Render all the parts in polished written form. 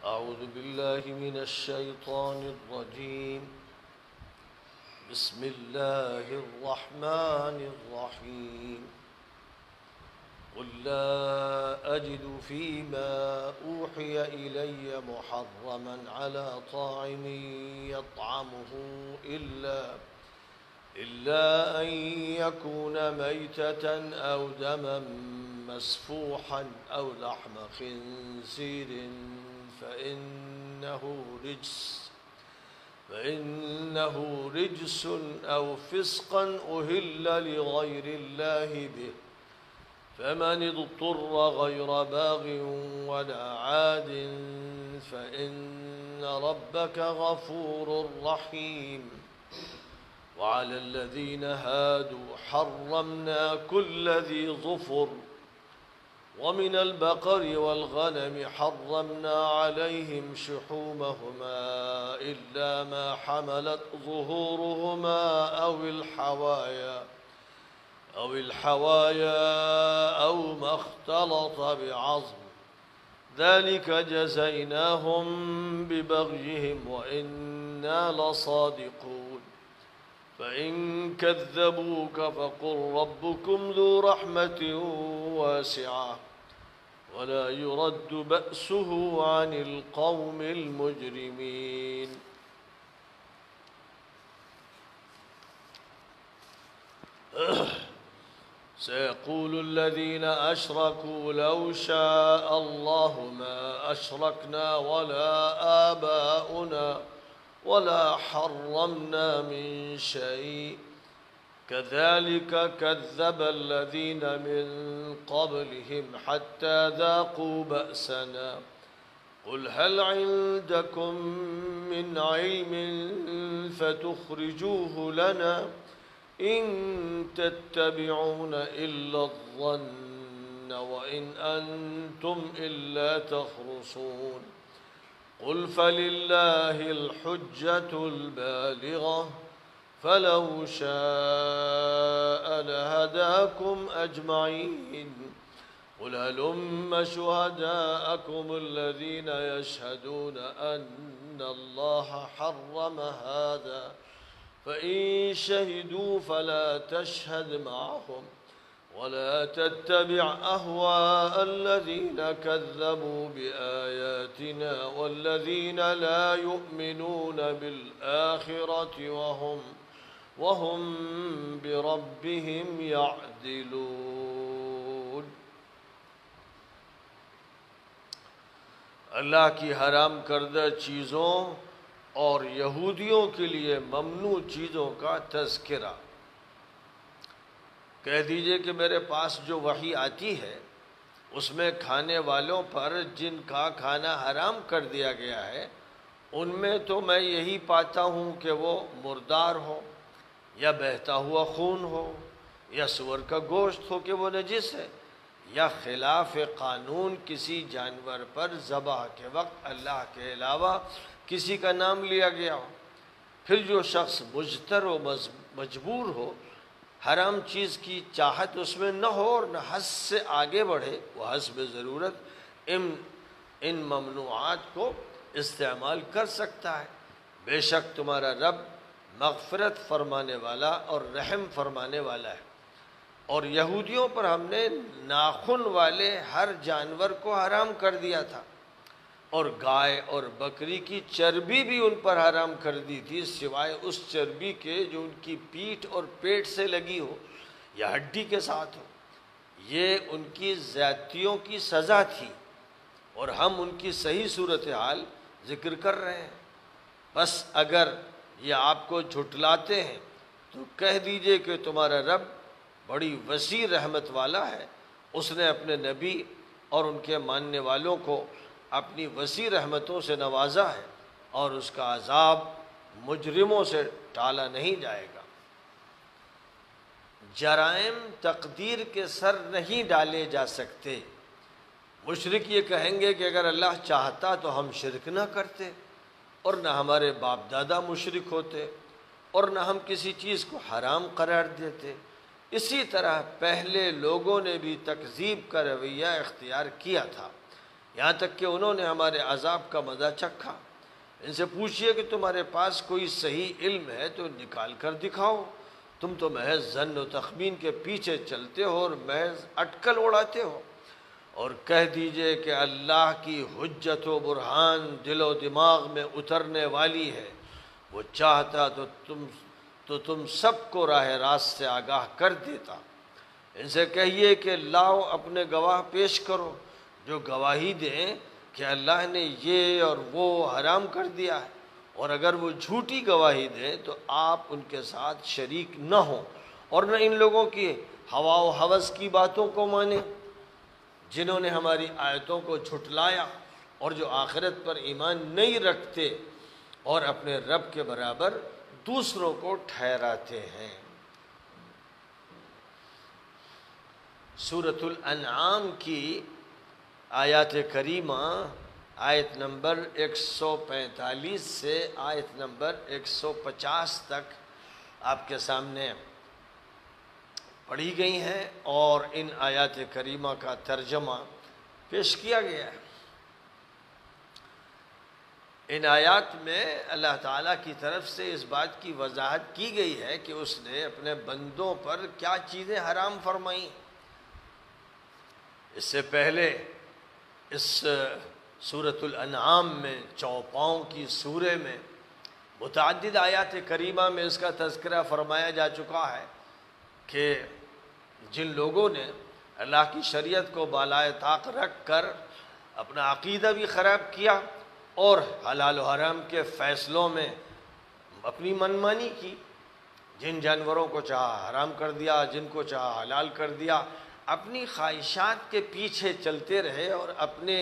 أعوذ بالله من الشيطان الرجيم. بسم الله الرحمن الرحيم. قل لا أجد فيما أوحي إلي محرما على طاعم يطعمه إلا أن يكون ميتة أو دما مسفوحا أو لحم خنزير فإنه رجس أو فسقا أهل لغير الله به، فمن اضطر غير باغ ولا عاد فإن ربك غفور رحيم. وعلى الذين هادوا حرمنا كل ذي ظفر، ومن البقر والغنم حرمنا عليهم شحومهما إلا ما حملت ظهورهما أو الحوايا أو ما اختلط بعظم، ذلك جزيناهم ببغيهم وإنا لصادقون. فإن كذبوك فقل ربكم ذو رحمة واسعة ولا يرد بأسه عن القوم المجرمين. سيقول الذين أشركوا لو شاء الله ما أشركنا ولا آباؤنا ولا حرمنا من شيء كذلك كذب الذين من قبلهم حتى ذاقوا بأسنا. قل هل عندكم من علم فتخرجوه لنا إن تتبعون إلا الظن وإن أنتم إلا تخرصون. قل فلله الحجة البالغة فلو شاء لهداكم أجمعين. قل هلم شهداءكم الذين يشهدون أن الله حرم هذا، فإن شهدوا فلا تشهد معهم ولا تتبع أهواء الذين كذبوا بآياتنا والذين لا يؤمنون بالآخرة وهم بربهم يعدلون. اللہ کی حرام کردہ چیزوں اور یہودیوں کے لیے ممنوع چیزوں کا تذکرہ۔ کہہ دیجئے کہ میرے پاس جو وحی آتی ہے اس میں کھانے والوں پر جن کا کھانا حرام کر دیا گیا ہے ان میں تو میں یہی پاتا ہوں کہ وہ مردار ہو یا بہتا ہوا خون ہو یا سور کا گوشت ہو کہ وہ نجس ہے، یا خلاف قانون کسی جانور پر ذبح کے وقت اللہ کے علاوہ کسی کا نام لیا گیا ہو۔ پھر جو شخص مجتر و مجبور ہو، حرام چیز کی چاہت اس میں نہ ہو اور نہ حد سے آگے بڑھے، وہ حسب ضرورت ان ممنوعات کو استعمال کر سکتا ہے۔ بے شک تمہارا رب مغفرت فرمانے والا اور رحم فرمانے والا ہے۔ اور یہودیوں پر ہم نے ناخن والے ہر جانور کو حرام کر دیا تھا، اور گائے اور بکری کی چربی بھی ان پر حرام کر دی تھی، سوائے اس چربی کے جو ان کی پیٹھ اور پیٹ سے لگی ہو یا ہڈی کے ساتھ ہو۔ یہ ان کی زیادتیوں کی سزا تھی اور ہم ان کی صحیح صورتحال ذکر کر رہے ہیں۔ بس اگر یہ آپ کو جھٹلاتے ہیں تو کہہ دیجئے کہ تمہارا رب بڑی وسیع رحمت والا ہے، اس نے اپنے نبی اور ان کے ماننے والوں کو اپنی وسیع رحمتوں سے نوازا ہے اور اس کا عذاب مجرموں سے ٹالا نہیں جائے گا۔ جرائم تقدیر کے سر نہیں ڈالے جا سکتے۔ مشرک یہ کہیں گے کہ اگر اللہ چاہتا تو ہم شرک نہ کرتے اور نہ ہمارے باپ دادا مشرک ہوتے اور نہ ہم کسی چیز کو حرام قرار دیتے۔ اسی طرح پہلے لوگوں نے بھی تکذیب کا رویہ اختیار کیا تھا، یہاں تک کہ انہوں نے ہمارے عذاب کا مزہ چکھا۔ ان سے پوچھئے کہ تمہارے پاس کوئی صحیح علم ہے تو نکال کر دکھاؤ، تم تو محض ظن و تخمین کے پیچھے چلتے ہو اور محض اٹکل اڑاتے ہو۔ اور کہہ دیجئے کہ اللہ کی حجت و برہان دل و دماغ میں اترنے والی ہے، وہ چاہتا تو تم سب کو راہ راست سے آگاہ کر دیتا۔ ان سے کہیے کہ لاؤ اپنے گواہ پیش کرو جو گواہی دیں کہ اللہ نے یہ اور وہ حرام کر دیا ہے، اور اگر وہ جھوٹی گواہی دیں تو آپ ان کے ساتھ شریک نہ ہوں اور نہ ان لوگوں کی ہوا و ہوس کی باتوں کو مانیں جنہوں نے ہماری آیتوں کو جھٹلایا اور جو آخرت پر ایمان نہیں رکھتے اور اپنے رب کے برابر دوسروں کو ٹھہراتے ہیں۔ سورۃ الانعام کی آیات کریمہ آیت نمبر 145 سے آیت نمبر 150 تک آپ کے سامنے پڑھی گئی ہیں اور ان آیات کریمہ کا ترجمہ پیش کیا گیا ہے۔ ان آیات میں اللہ تعالیٰ کی طرف سے اس بات کی وضاحت کی گئی ہے کہ اس نے اپنے بندوں پر کیا چیزیں حرام فرمائیں۔ اس سے پہلے اس سورۃ الانعام میں چوپاؤں کی سورہ میں متعدد آیات کریمہ میں اس کا تذکرہ فرمایا جا چکا ہے کہ جن لوگوں نے اللہ کی شریعت کو بالائے طاق رکھ کر اپنا عقیدہ بھی خراب کیا اور حلال و حرام کے فیصلوں میں اپنی منمانی کی، جن جانوروں کو چاہا حرام کر دیا، جن کو چاہا حلال کر دیا، اپنی خواہشات کے پیچھے چلتے رہے اور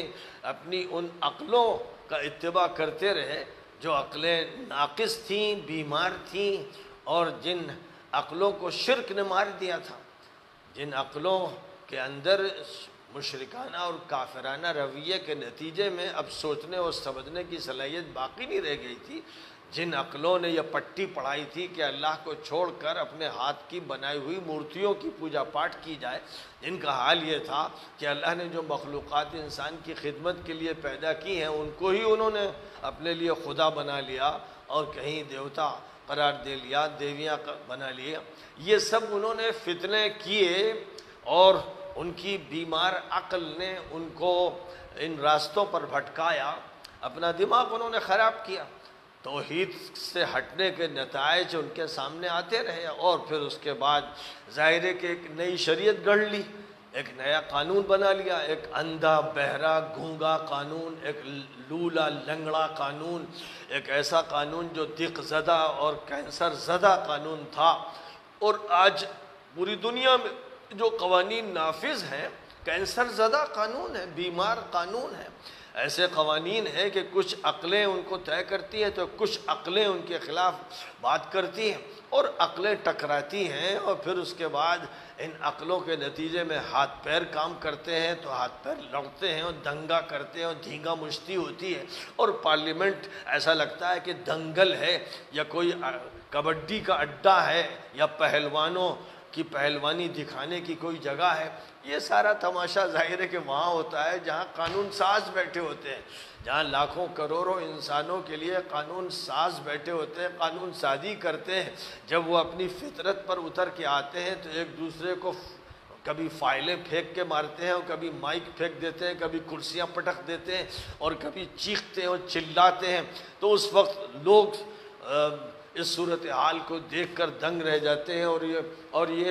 اپنی ان عقلوں کا اتباع کرتے رہے جو عقلیں ناقص تھیں، بیمار تھیں، اور جن عقلوں کو شرک نے مار دیا تھا، جن عقلوں کے اندر مشرکانہ اور کافرانہ رویے کے نتیجے میں اب سوچنے اور سمجھنے کی صلاحیت باقی نہیں رہ گئی تھی، جن عقلوں نے یہ پٹی پڑھائی تھی کہ اللہ کو چھوڑ کر اپنے ہاتھ کی بنائی ہوئی مورتیوں کی پوجا پاٹ کی جائے، جن کا حال یہ تھا کہ اللہ نے جو مخلوقات انسان کی خدمت کے لیے پیدا کی ہیں ان کو ہی انہوں نے اپنے لیے خدا بنا لیا اور کہیں دیوتا قرار دے لیا، دیویاں بنا لیا۔ یہ سب انہوں نے فتنے کیے اور ان کی بیمار عقل نے ان کو ان راستوں پر بھٹکایا، اپنا دماغ انہوں نے خراب کیا۔ توحید سے ہٹنے کے نتائج ان کے سامنے آتے رہے اور پھر اس کے بعد ظاہر ہے کہ ایک نئی شریعت گڑھ لی، ایک نیا قانون بنا لیا، ایک اندھا بہرا گونگا قانون، ایک لولا لنگڑا قانون، ایک ایسا قانون جو دق زدہ اور کینسر زدہ قانون تھا۔ اور آج پوری دنیا میں جو قوانین نافذ ہیں کینسر زدہ قانون ہے، بیمار قانون ہے۔ ایسے قوانین ہیں کہ کچھ عقلیں ان کو طے کرتی ہیں تو کچھ عقلیں ان کے خلاف بات کرتی ہیں اور عقلیں ٹکراتی ہیں، اور پھر اس کے بعد ان عقلوں کے نتیجے میں ہاتھ پیر کام کرتے ہیں تو ہاتھ پیر لڑتے ہیں اور دنگا کرتے ہیں اور دھینگا مشتی ہوتی ہے، اور پارلیمنٹ ایسا لگتا ہے کہ دنگل ہے یا کوئی کبڈی کا اڈا ہے یا پہلوانوں کی پہلوانی دکھانے کی کوئی جگہ ہے۔ یہ سارا تماشا ظاہر ہے کہ وہاں ہوتا ہے جہاں قانون ساز بیٹھے ہوتے ہیں، جہاں لاکھوں کروڑوں انسانوں کے لیے قانون ساز بیٹھے ہوتے ہیں، قانون سازی کرتے ہیں۔ جب وہ اپنی فطرت پر اتر کے آتے ہیں تو ایک دوسرے کو کبھی فائلیں پھینک کے مارتے ہیں اور کبھی مائک پھینک دیتے ہیں، کبھی کرسیاں پٹک دیتے ہیں اور کبھی چیختے ہیں اور چلاتے ہیں، تو اس وقت لوگ اس صورتحال کو دیکھ کر دنگ رہ جاتے ہیں اور یہ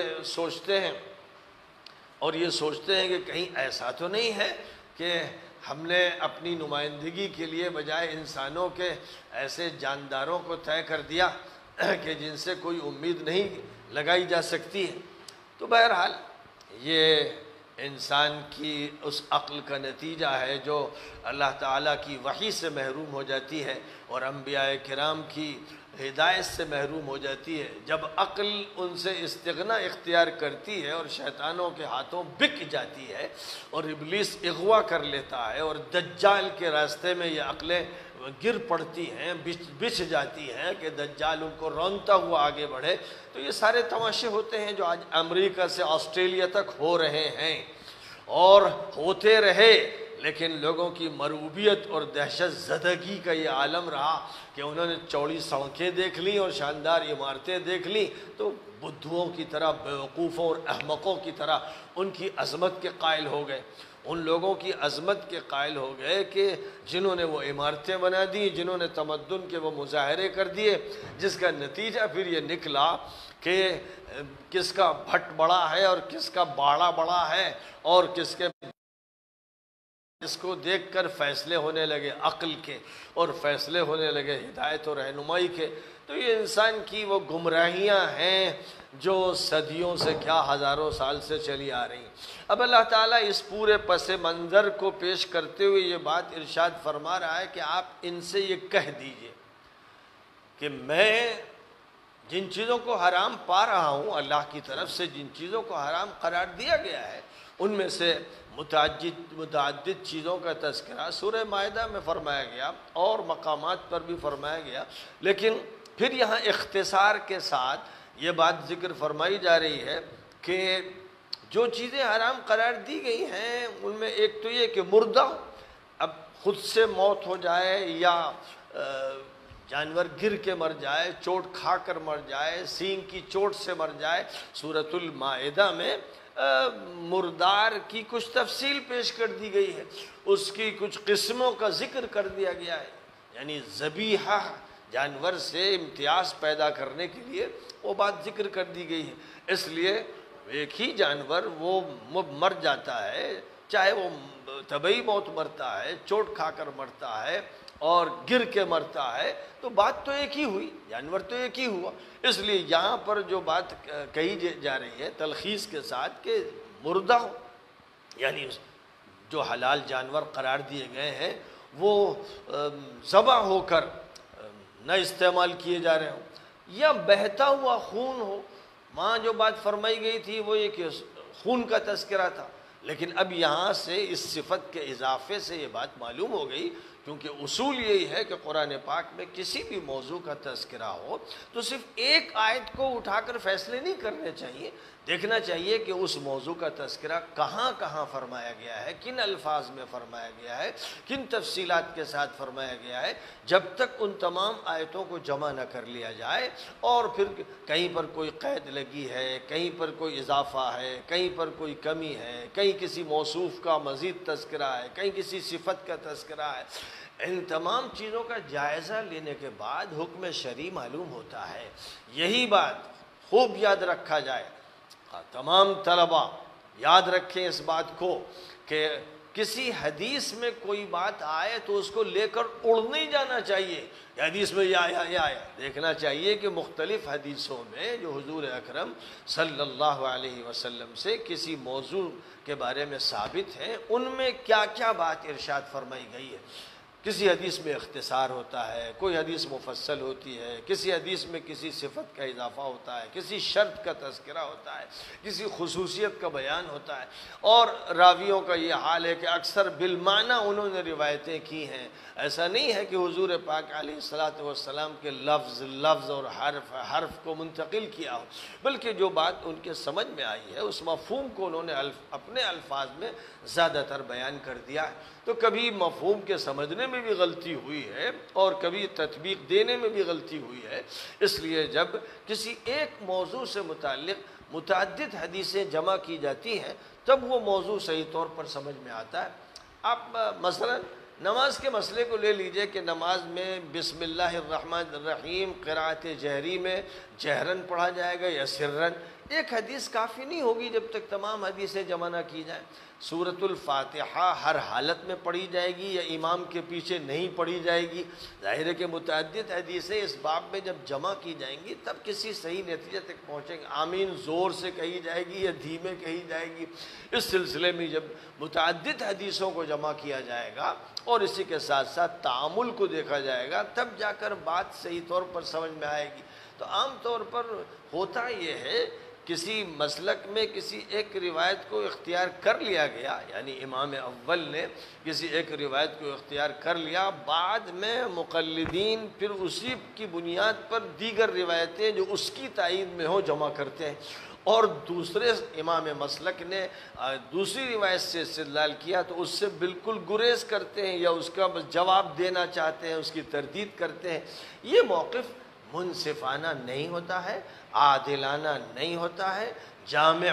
سوچتے ہیں کہ کہیں ایسا تو نہیں ہے کہ ہم نے اپنی نمائندگی کے لیے بجائے انسانوں کے ایسے جانداروں کو طے کر دیا کہ جن سے کوئی امید نہیں لگائی جا سکتی ہے۔ تو بہرحال یہ انسان کی اس عقل کا نتیجہ ہے جو اللہ تعالیٰ کی وحی سے محروم ہو جاتی ہے اور انبیاء کرام کی ہدایت سے محروم ہو جاتی ہے۔ جب عقل ان سے استغنا اختیار کرتی ہے اور شیطانوں کے ہاتھوں بک جاتی ہے اور ابلیس اغوا کر لیتا ہے اور دجال کے راستے میں یہ عقلیں گر پڑتی ہیں، بچھ جاتی ہیں کہ دجال ان کو رونتا ہوا آگے بڑھے، تو یہ سارے تماشے ہوتے ہیں جو آج امریکہ سے آسٹریلیا تک ہو رہے ہیں اور ہوتے رہے لیکن لوگوں کی مرعوبیت اور دہشت زدگی کا یہ عالم رہا کہ انہوں نے چوڑی سڑکیں دیکھ لیں اور شاندار عمارتیں دیکھ لیں تو بدھوؤں کی طرح، بیوقوفوں اور احمقوں کی طرح ان کی عظمت کے قائل ہو گئے، ان لوگوں کی عظمت کے قائل ہو گئے کہ جنہوں نے وہ عمارتیں بنا دیں، جنہوں نے تمدن کے وہ مظاہرے کر دیے، جس کا نتیجہ پھر یہ نکلا کہ کس کا بھٹ بڑا ہے اور کس کا باڑا بڑا ہے، اور کس کے اس کو دیکھ کر فیصلے ہونے لگے عقل کے، اور فیصلے ہونے لگے ہدایت و رہنمائی کے۔ تو یہ انسان کی وہ گمراہیاں ہیں جو صدیوں سے کیا ہزاروں سال سے چلی آ رہی ہیں۔ اب اللہ تعالیٰ اس پورے پس منظر کو پیش کرتے ہوئے یہ بات ارشاد فرما رہا ہے کہ آپ ان سے یہ کہہ دیجئے کہ میں جن چیزوں کو حرام پا رہا ہوں، اللہ کی طرف سے جن چیزوں کو حرام قرار دیا گیا ہے، ان میں سے متعدد چیزوں کا تذکرہ سورہ مائدہ میں فرمایا گیا اور مقامات پر بھی فرمایا گیا، لیکن پھر یہاں اختصار کے ساتھ یہ بات ذکر فرمائی جا رہی ہے کہ جو چیزیں حرام قرار دی گئی ہیں ان میں ایک تو یہ کہ مردہ اب خود سے موت ہو جائے یا جانور گر کے مر جائے، چوٹ کھا کر مر جائے، سینگ کی چوٹ سے مر جائے۔ سورۃ المائدہ میں مردار کی کچھ تفصیل پیش کر دی گئی ہے، اس کی کچھ قسموں کا ذکر کر دیا گیا ہے، یعنی ذبیحہ جانور سے امتیاز پیدا کرنے کے لیے وہ بات ذکر کر دی گئی ہے۔ اس لیے ایک ہی جانور وہ مر جاتا ہے، چاہے وہ طبعی موت مرتا ہے، چوٹ کھا کر مرتا ہے اور گر کے مرتا ہے، تو بات تو ایک ہی ہوئی، جانور تو ایک ہی ہوا۔ اس لیے یہاں پر جو بات کہی جا رہی ہے تلخیص کے ساتھ کہ مردہ یعنی جو حلال جانور قرار دیے گئے ہیں وہ ذبح ہو کر نہ استعمال کیے جا رہے ہوں، یا بہتا ہوا خون ہو۔ وہاں جو بات فرمائی گئی تھی وہ یہ کہ خون کا تذکرہ تھا، لیکن اب یہاں سے اس صفت کے اضافے سے یہ بات معلوم ہو گئی، کیونکہ اصول یہی ہے کہ قرآن پاک میں کسی بھی موضوع کا تذکرہ ہو تو صرف ایک آیت کو اٹھا کر فیصلے نہیں کرنے چاہیے، دیکھنا چاہیے کہ اس موضوع کا تذکرہ کہاں کہاں فرمایا گیا ہے، کن الفاظ میں فرمایا گیا ہے، کن تفصیلات کے ساتھ فرمایا گیا ہے۔ جب تک ان تمام آیتوں کو جمع نہ کر لیا جائے اور پھر کہیں پر کوئی قید لگی ہے، کہیں پر کوئی اضافہ ہے، کہیں پر کوئی کمی ہے، کہیں کسی موصوف کا مزید تذکرہ ہے، کہیں کسی صفت کا تذکرہ ہے، ان تمام چیزوں کا جائزہ لینے کے بعد حکم شرعی معلوم ہوتا ہے۔ یہی بات خوب یاد رکھا جائے، تمام طلباء یاد رکھیں اس بات کو کہ کسی حدیث میں کوئی بات آئے تو اس کو لے کر اڑ نہیں جانا چاہیے، حدیث میں یہ آیا یہ آیا۔ دیکھنا چاہیے کہ مختلف حدیثوں میں جو حضور اکرم صلی اللہ علیہ وسلم سے کسی موضوع کے بارے میں ثابت ہیں ان میں کیا کیا بات ارشاد فرمائی گئی ہے۔ کسی حدیث میں اختصار ہوتا ہے، کوئی حدیث مفصل ہوتی ہے، کسی حدیث میں کسی صفت کا اضافہ ہوتا ہے، کسی شرط کا تذکرہ ہوتا ہے، کسی خصوصیت کا بیان ہوتا ہے، اور راویوں کا یہ حال ہے کہ اکثر بالمعنی انہوں نے روایتیں کی ہیں۔ ایسا نہیں ہے کہ حضور پاک علیہ الصلاۃ والسلام کے لفظ اور حرف کو منتقل کیا ہو، بلکہ جو بات ان کے سمجھ میں آئی ہے اس مفہوم کو انہوں نے اپنے الفاظ میں زیادہ تر بیان کر دیا ہے۔ تو کبھی مفہوم کے سمجھنے میں بھی غلطی ہوئی ہے اور کبھی تطبیق دینے میں بھی غلطی ہوئی ہے۔ اس لیے جب کسی ایک موضوع سے متعلق متعدد حدیثیں جمع کی جاتی ہیں تب وہ موضوع صحیح طور پر سمجھ میں آتا ہے۔ آپ مثلا نماز کے مسئلے کو لے لیجئے کہ نماز میں بسم اللہ الرحمن الرحیم قرأت جہری میں جہرن پڑھا جائے گا یا سرن، ایک حدیث کافی نہیں ہوگی جب تک تمام حدیثیں جمع نہ کی جائیں۔ سورۃ الفاتحہ ہر حالت میں پڑھی جائے گی یا امام کے پیچھے نہیں پڑھی جائے گی؟ ظاہر ہے کہ متعدد حدیثیں اس باب میں جب جمع کی جائیں گی تب کسی صحیح نتیجے تک پہنچیں گے۔ آمین زور سے کہی جائے گی یا دھیمے کہی جائے گی؟ اس سلسلے میں جب متعدد حدیثوں کو جمع کیا جائے گا اور اسی کے ساتھ ساتھ تعامل کو دیکھا جائے گا تب جا کر بات صحیح طور پر سمجھ میں آئے گی۔ تو عام طور پر ہوتا یہ ہے کسی مسلک میں کسی ایک روایت کو اختیار کر لیا گیا، یعنی امام اول نے کسی ایک روایت کو اختیار کر لیا، بعد میں مقلدین پھر اسی کی بنیاد پر دیگر روایتیں جو اس کی تائید میں ہو جمع کرتے ہیں، اور دوسرے امام مسلک نے دوسری روایت سے استدلال کیا تو اس سے بالکل گریز کرتے ہیں یا اس کا جواب دینا چاہتے ہیں، اس کی تردید کرتے ہیں۔ یہ موقف منصفانہ نہیں ہوتا ہے، عادلانہ نہیں ہوتا ہے، جامع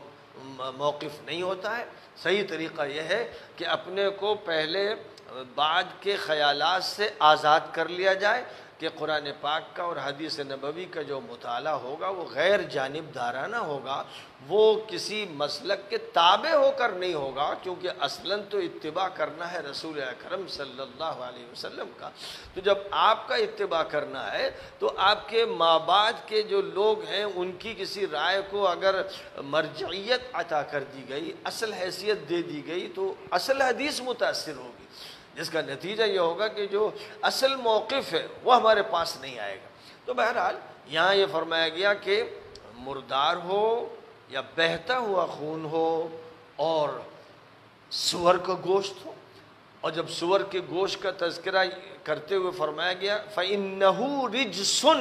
موقف نہیں ہوتا ہے۔ صحیح طریقہ یہ ہے کہ اپنے کو پہلے بعد کے خیالات سے آزاد کر لیا جائے کہ قرآن پاک کا اور حدیث نبوی کا جو مطالعہ ہوگا وہ غیر جانبدارانہ ہوگا، وہ کسی مسلک کے تابع ہو کر نہیں ہوگا، کیونکہ اصلاً تو اتباع کرنا ہے رسول اکرم صلی اللہ علیہ وسلم کا۔ تو جب آپ کا اتباع کرنا ہے تو آپ کے مابعد کے جو لوگ ہیں ان کی کسی رائے کو اگر مرجعیت عطا کر دی گئی، اصل حیثیت دے دی گئی، تو اصل حدیث متاثر ہوگی، جس کا نتیجہ یہ ہوگا کہ جو اصل موقف ہے وہ ہمارے پاس نہیں آئے گا۔ تو بہرحال یہاں یہ فرمایا گیا کہ مردار ہو یا بہتا ہوا خون ہو اور سور کا گوشت ہو، اور جب سور کے گوشت کا تذکرہ کرتے ہوئے فرمایا گیا فَإِنَّهُ رِجْسٌ،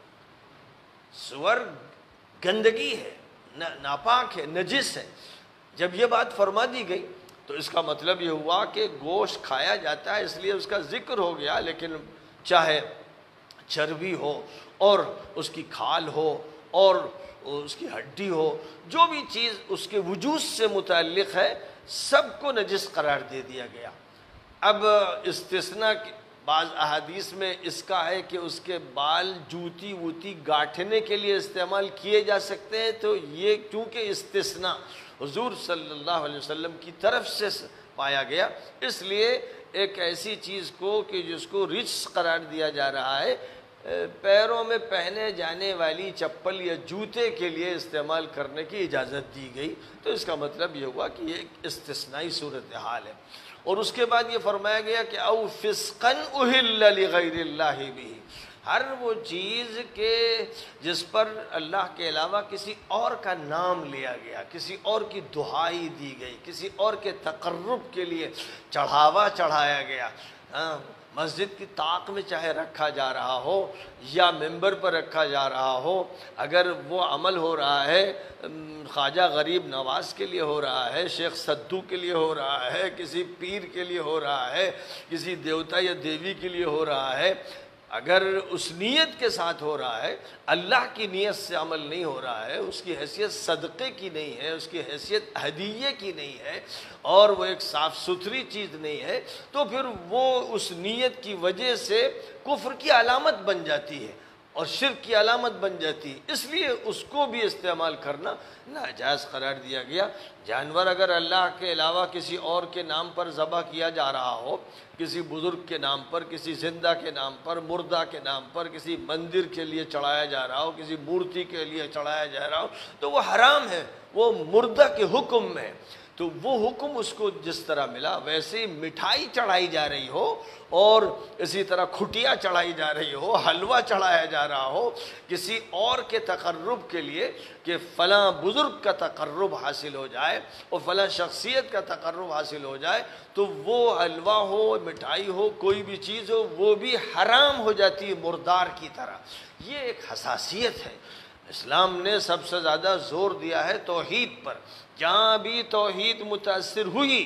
سور گندگی ہے، ناپاک ہے، نجس ہے۔ جب یہ بات فرما دی گئی تو اس کا مطلب یہ ہوا کہ گوشت کھایا جاتا ہے، اس لیے اس کا ذکر ہو گیا، لیکن چاہے چربی ہو اور اس کی کھال ہو اور اس کی ہڈی ہو، جو بھی چیز اس کے وجود سے متعلق ہے سب کو نجس قرار دے دیا گیا۔ اب استثناء بعض احادیث میں اس کا ہے کہ اس کے بال جوتی ووتی گاٹھنے کے لیے استعمال کیے جا سکتے ہیں، تو یہ چونکہ استثناء حضور صلی اللہ علیہ وسلم کی طرف سے پایا گیا، اس لیے ایک ایسی چیز کو کہ جس کو رجس قرار دیا جا رہا ہے، پیروں میں پہنے جانے والی چپل یا جوتے کے لیے استعمال کرنے کی اجازت دی گئی۔ تو اس کا مطلب یہ ہوا کہ یہ ایک استثنائی صورتحال ہے۔ اور اس کے بعد یہ فرمایا گیا کہ او فسقن اہل لغیر اللہ بھی، ہر وہ چیز کہ جس پر اللہ کے علاوہ کسی اور کا نام لیا گیا، کسی اور کی دہائی دی گئی، کسی اور کے تقرب کے لیے چڑھاوا چڑھایا گیا، مسجد کی طاق میں چاہے رکھا جا رہا ہو یا ممبر پر رکھا جا رہا ہو، اگر وہ عمل ہو رہا ہے خواجہ غریب نواز کے لیے ہو رہا ہے، شیخ سدو کے لیے ہو رہا ہے، کسی پیر کے لیے ہو رہا ہے، کسی دیوتا یا دیوی کے لیے ہو رہا ہے، اگر اس نیت کے ساتھ ہو رہا ہے، اللہ کی نیت سے عمل نہیں ہو رہا ہے، اس کی حیثیت صدقے کی نہیں ہے، اس کی حیثیت ہدیے کی نہیں ہے، اور وہ ایک صاف ستھری چیز نہیں ہے، تو پھر وہ اس نیت کی وجہ سے کفر کی علامت بن جاتی ہے اور شرک کی علامت بن جاتی ہے۔ اس لیے اس کو بھی استعمال کرنا ناجائز قرار دیا گیا۔ جانور اگر اللہ کے علاوہ کسی اور کے نام پر ذبح کیا جا رہا ہو، کسی بزرگ کے نام پر، کسی زندہ کے نام پر، مردہ کے نام پر، کسی مندر کے لیے چڑھایا جا رہا ہو، کسی مورتی کے لیے چڑھایا جا رہا ہو، تو وہ حرام ہے، وہ مردہ کے حکم میں۔ تو وہ حکم اس کو جس طرح ملا، ویسے ہی مٹھائی چڑھائی جا رہی ہو اور اسی طرح کھٹیا چڑھائی جا رہی ہو، حلوہ چڑھایا جا رہا ہو کسی اور کے تقرب کے لیے کہ فلاں بزرگ کا تقرب حاصل ہو جائے اور فلاں شخصیت کا تقرب حاصل ہو جائے، تو وہ حلوہ ہو، مٹھائی ہو، کوئی بھی چیز ہو، وہ بھی حرام ہو جاتی ہے مردار کی طرح۔ یہ ایک حساسیت ہے۔ اسلام نے سب سے زیادہ زور دیا ہے توحید پر۔ جہاں بھی توحید متاثر ہوئی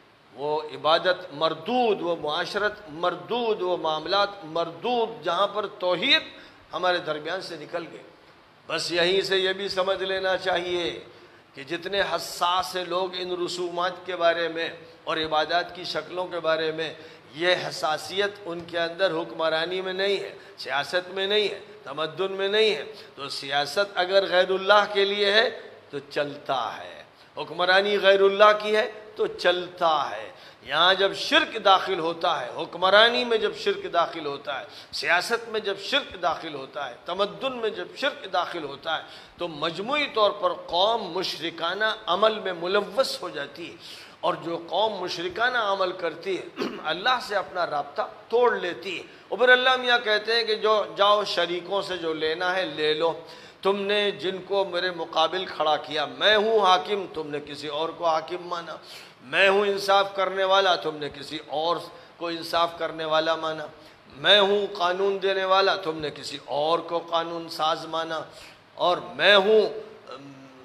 وہ عبادت مردود، وہ معاشرت مردود، وہ معاملات مردود، جہاں پر توحید ہمارے درمیان سے نکل گئے۔ بس یہیں سے یہ بھی سمجھ لینا چاہیے کہ جتنے حساس لوگ ان رسومات کے بارے میں اور عبادات کی شکلوں کے بارے میں، یہ حساسیت ان کے اندر حکمرانی میں نہیں ہے، سیاست میں نہیں ہے، تمدن میں نہیں ہے۔ تو سیاست اگر غیر اللہ کے لیے ہے تو چلتا ہے، حکمرانی غیر اللہ کی ہے تو چلتا ہے۔ یہاں جب شرک داخل ہوتا ہے، حکمرانی میں جب شرک داخل ہوتا ہے، سیاست میں جب شرک داخل ہوتا ہے، تمدن میں جب شرک داخل ہوتا ہے، تو مجموعی طور پر قوم مشرکانہ عمل میں ملوث ہو جاتی ہے، اور جو قوم مشرکانہ عمل کرتی ہے اللہ سے اپنا رابطہ توڑ لیتی ہے۔ اور پھر اللہ میاں کہتے ہیں کہ جو جاؤ شریکوں سے جو لینا ہے لے لو، تم نے جن کو میرے مقابل کھڑا کیا، میں ہوں حاکم، تم نے کسی اور کو حاکم مانا، میں ہوں انصاف کرنے والا، تم نے کسی اور کو انصاف کرنے والا مانا، میں ہوں قانون دینے والا، تم نے کسی اور کو قانون ساز مانا، اور میں ہوں